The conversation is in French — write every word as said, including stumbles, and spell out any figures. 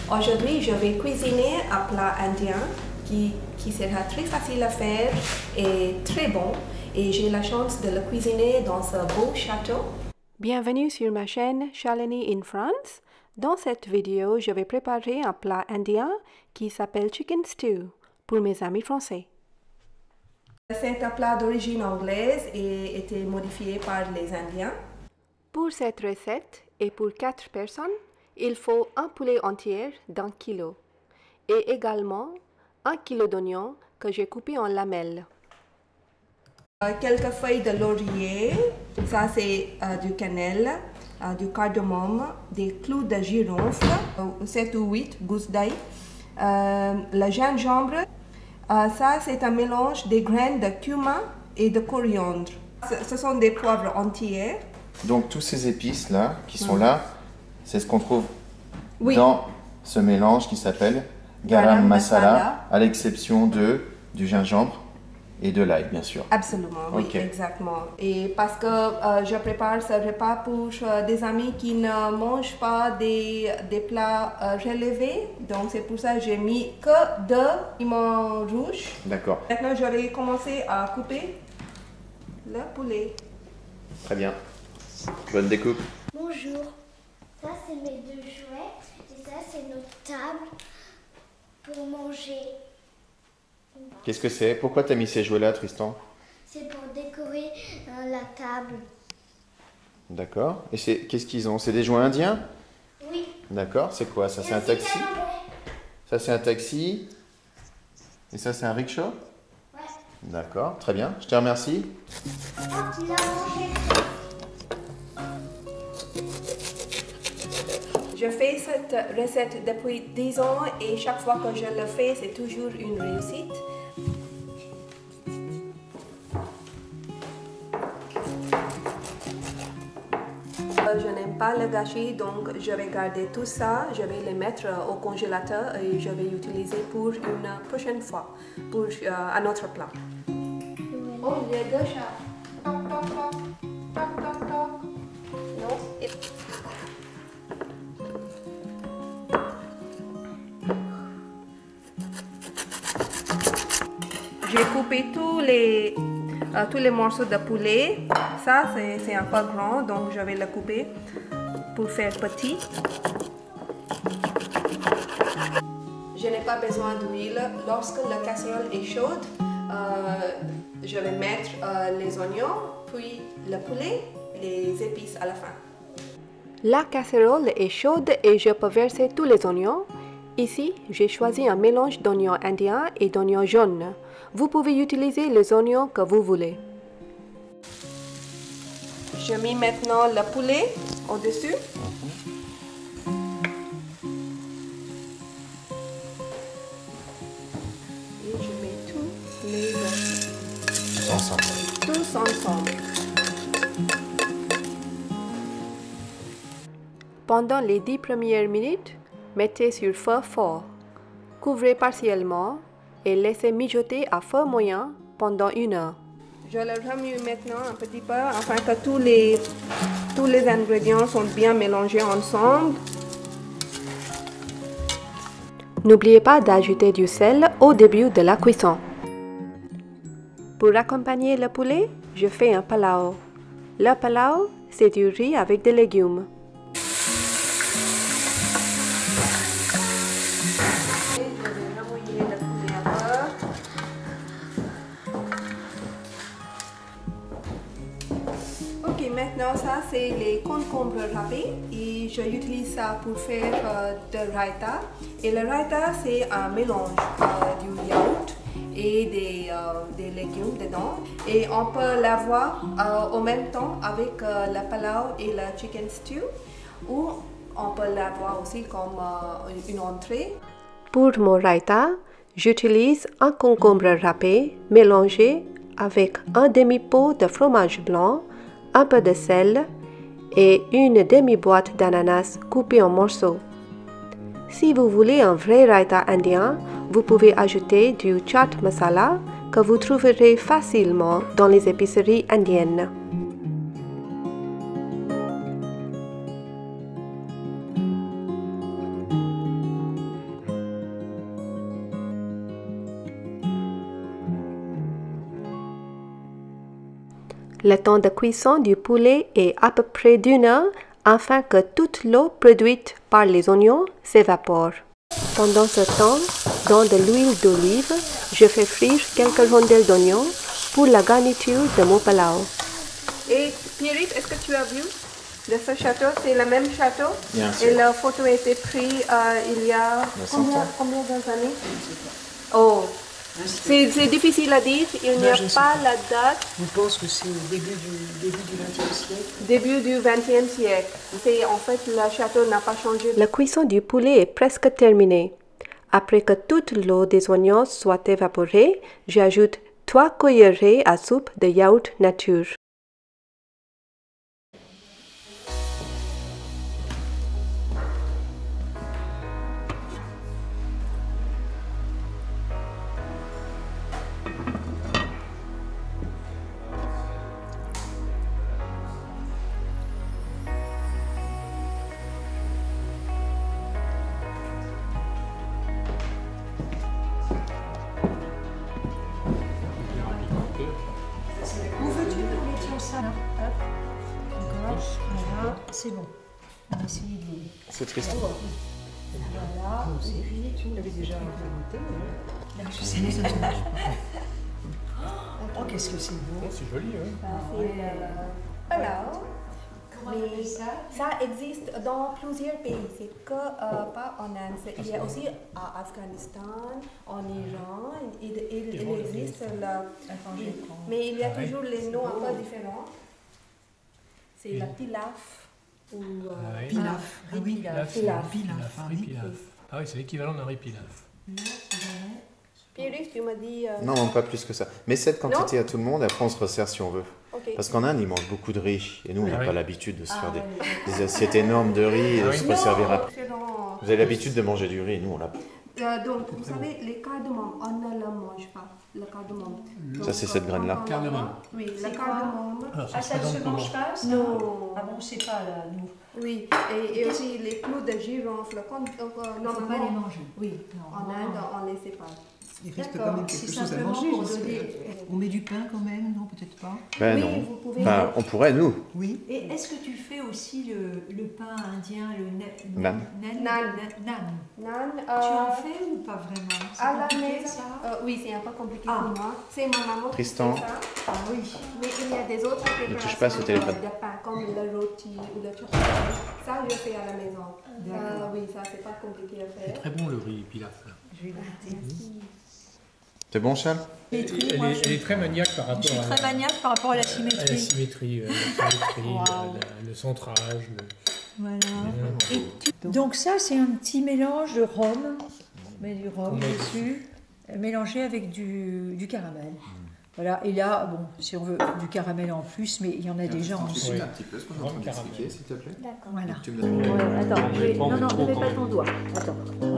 Aujourd'hui, je vais cuisiner un plat indien qui, qui sera très facile à faire et très bon. Et j'ai la chance de le cuisiner dans ce beau château. Bienvenue sur ma chaîne Shalini in France. Dans cette vidéo, je vais préparer un plat indien qui s'appelle Chicken Stew pour mes amis français. C'est un plat d'origine anglaise et été modifié par les Indiens. Pour cette recette et pour quatre personnes, il faut un poulet entier d'un kilo et également un kilo d'oignons que j'ai coupé en lamelles. Euh, quelques feuilles de laurier, ça c'est euh, du cannelle, euh, du cardamome, des clous de girofle, euh, sept ou huit gousses d'ail, euh, le gingembre, euh, ça c'est un mélange des graines de cumin et de coriandre. Ce, ce sont des poivres entiers. Donc tous ces épices là, qui sont mmh. là, c'est ce qu'on trouve oui. dans ce mélange qui s'appelle garam, garam masala, masala, à l'exception de du gingembre et de l'ail, bien sûr. Absolument, oui, okay. Exactement. Et parce que euh, je prépare ce repas pour euh, des amis qui ne mangent pas des, des plats euh, relevés. Donc c'est pour ça que j'ai mis que de piment rouge. D'accord. Maintenant, je vais commencer à couper le poulet. Très bien. Bonne découpe. Bonjour. Ça, c'est mes deux jouets. Et ça, c'est notre table pour manger. Qu'est-ce que c'est? Pourquoi tu as mis ces jouets-là, Tristan? C'est pour décorer euh, la table. D'accord. Et c'est qu'est-ce qu'ils ont? C'est des jouets indiens? Oui. D'accord. C'est quoi? Ça, c'est un taxi? Ça, c'est un taxi. Et ça, c'est un rickshaw? Ouais. D'accord. Très bien. Je te remercie. Oh, il a mangé. Je fais cette recette depuis dix ans et chaque fois que je le fais, c'est toujours une réussite. Je n'aime pas le gâchis, donc je vais garder tout ça, je vais les mettre au congélateur et je vais utiliser pour une prochaine fois, pour euh, un autre plat. Oh, il y a deux chats. Toc, toc, toc. Toc, toc, toc. Non. Et... J'ai coupé tous les, euh, tous les morceaux de poulet. Ça, c'est un peu grand, donc je vais le couper pour faire petit. Je n'ai pas besoin d'huile. Lorsque la casserole est chaude, euh, je vais mettre euh, les oignons, puis le poulet et les épices à la fin. La casserole est chaude et je peux verser tous les oignons. Ici, j'ai choisi un mélange d'oignons indiens et d'oignons jaunes. Vous pouvez utiliser les oignons que vous voulez. Je mets maintenant le poulet au-dessus. Et je mets tous les Tous ensemble. Tous ensemble. Pendant les dix premières minutes, mettez sur feu fort. Couvrez partiellement et laissez mijoter à feu moyen pendant une heure. Je le remue maintenant un petit peu afin que tous les, tous les ingrédients sont bien mélangés ensemble. N'oubliez pas d'ajouter du sel au début de la cuisson. Pour accompagner le poulet, je fais un palao. Le palao, c'est du riz avec des légumes. Maintenant, ça c'est les concombres râpés et j'utilise ça pour faire euh, de raita. Et le raita, c'est un mélange euh, du yaourt et des, euh, des légumes dedans. Et on peut l'avoir euh, en même temps avec euh, le palao et le chicken stew, ou on peut l'avoir aussi comme euh, une entrée. Pour mon raita, j'utilise un concombre râpé mélangé avec un demi-pot de fromage blanc, un peu de sel et une demi-boîte d'ananas coupée en morceaux. Si vous voulez un vrai raita indien, vous pouvez ajouter du chaat masala que vous trouverez facilement dans les épiceries indiennes. Le temps de cuisson du poulet est à peu près d'une heure afin que toute l'eau produite par les oignons s'évapore. Pendant ce temps, dans de l'huile d'olive, je fais frire quelques rondelles d'oignons pour la garniture de mon palao. Et Pierre-Yves, est-ce que tu as vu de ce château? C'est le même château? Bien sûr. Et la photo a été prise euh, il y a Il y a cent combien, ans. combien d'années? Oh, c'est c'est difficile à dire, il n'y a je sais pas pas. la date. Je pense que c'est au début du début du vingtième siècle. Début du vingtième siècle. C'est en fait le château n'a pas changé. La cuisson du poulet est presque terminée. Après que toute l'eau des oignons soit évaporée, j'ajoute trois cuillerées à soupe de yaourt nature. Où veux-tu que nous mettions ça là? Hop. Encore. Voilà. C'est bon. On va essayer de les... C'est triste. Voilà. Et puis, tu l'avais déjà goûté. Je sais, ça se mange pas. Oh, qu'est-ce que c'est beau. C'est joli, oui. C'est euh, palao. Mais ça existe dans plusieurs pays, c'est que euh, pas en Inde. C'est- Il y a aussi à Afghanistan, en Iran, il, il- il existe là. Mais il y a Ah oui. toujours les noms un peu différents. C'est la pilaf ou euh, Ah oui. Pilaf. Ah oui, Pilaf. Pilaf. Pilaf. Riz pilaf. Ah oui, c'est l'équivalent d'un riz pilaf. Pierre-Yves, tu m'as dit. euh, Non, non, pas plus que ça. Mais cette quantité à tout le monde, après on se resserre si on veut. ok. Parce qu'en Inde, ils mangent beaucoup de riz. Et nous, on n'a Ah oui. pas l'habitude de se Ah faire des, ouais. des assiettes énormes de riz et Ah de oui. se resservir après. Différent. Vous avez l'habitude de manger du riz, nous, on l'a pas. Euh, donc, vous savez, les cardamome, on ne le mange pas, le cardamome. Ça, Donc, c'est cette euh, graine-là. quand on Cardamome. mange- Oui, le C'est quoi? cardamome. Alors, ça Ah, se ça ne présente se comment? mange pas, ça? Non. Ah bon, on sait pas, là, nous. Oui, et, et aussi les clous de girofle. Quand, euh, Il ne faut pas les normalement, manger. oui, Non, en non, Inde, non. on ne les sépare. Il reste quand D'accord, même c'est quelque chose à simplement manger, pour j'espère. donner- On met du pain quand même, non, peut-être pas. Ben oui, non. vous pouvez. Enfin, on pourrait, nous. Oui. Et est-ce que tu fais aussi le, le pain indien, le na- Nan. nan- Nan. na- nan. Nan, Tu euh, en fais ou pas vraiment? C'est à la compliqué, maison. ça? Euh, oui, c'est un peu compliqué Ah. pour moi. C'est ma maman Tristan. qui fait ça. Ah oui. Mais il y a des autres Ne touche préparations pas ce téléphone. de, de pain, comme le rôti ou le chocolat. Ça, je fais à la maison. Euh, oui, ça, c'est pas compliqué à C'est faire. très bon le riz pilaf. Là. Je vais goûter. C'est bon, Charles? Elle, elle est, elle est très maniaque par rapport Je suis à, très maniaque par rapport à la à la symétrie. symétrie, euh, la symétrie, Wow. la- le centrage. Le... Voilà. Mmh. Et tu- Donc ça, c'est un petit mélange de rhum. On met du rhum On met dessus, euh, mélangé avec du, du caramel. Voilà, et là, bon, si on veut du caramel en plus, mais il y en a déjà en dessous. Oui. un petit peu ce qu'on est en train d'expliquer, s'il te plaît. D'accord. Voilà. Tu me donnes- Ouais, attends, je vais- Pas non, non, trop ne mets quand pas même. ton doigt. Attends.